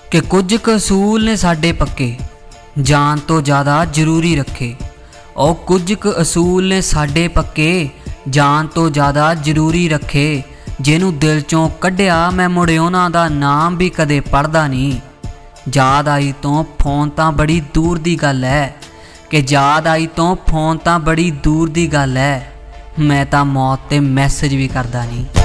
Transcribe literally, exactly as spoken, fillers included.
कि कुछ क असूल ने साडे पक्के जान तो ज़्यादा जरूरी रखे। और कुछ क असूल ने साडे पक्के जान तो ज़्यादा जरूरी रखे। जिन्हों दिल चों कढ़िया मैं मुड़े उन्हां दा नाम भी कदे पढ़दा नहीं। याद आई तो फोन तां बड़ी दूर दी गल है कि याद आई तो फोन तां बड़ी दूर दी गल है। मैं तां मौत ते मैसेज भी करदा नहीं।